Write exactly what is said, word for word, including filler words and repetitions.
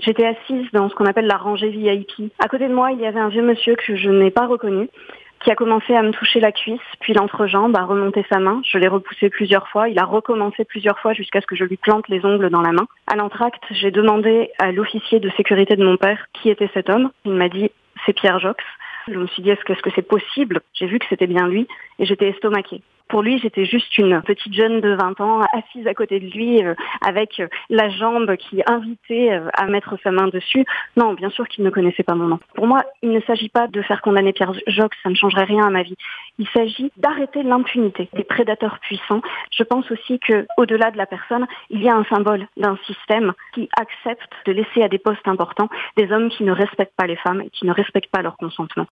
J'étais assise dans ce qu'on appelle la rangée V I P. À côté de moi, il y avait un vieux monsieur que je n'ai pas reconnu, qui a commencé à me toucher la cuisse, puis l'entrejambe, à remonter sa main. Je l'ai repoussé plusieurs fois. Il a recommencé plusieurs fois jusqu'à ce que je lui plante les ongles dans la main. À l'entracte, j'ai demandé à l'officier de sécurité de mon père qui était cet homme. Il m'a dit « c'est Pierre Jox ». Je me suis dit « est-ce que est-ce que c'est possible ?» J'ai vu que c'était bien lui et j'étais estomaquée. Pour lui, j'étais juste une petite jeune de vingt ans, assise à côté de lui, euh, avec euh, la jambe qui invitait euh, à mettre sa main dessus. Non, bien sûr qu'il ne connaissait pas mon nom. Pour moi, il ne s'agit pas de faire condamner Pierre Jox, ça ne changerait rien à ma vie. Il s'agit d'arrêter l'impunité des prédateurs puissants. Je pense aussi que, au-delà de la personne, il y a un symbole d'un système qui accepte de laisser à des postes importants des hommes qui ne respectent pas les femmes et qui ne respectent pas leur consentement.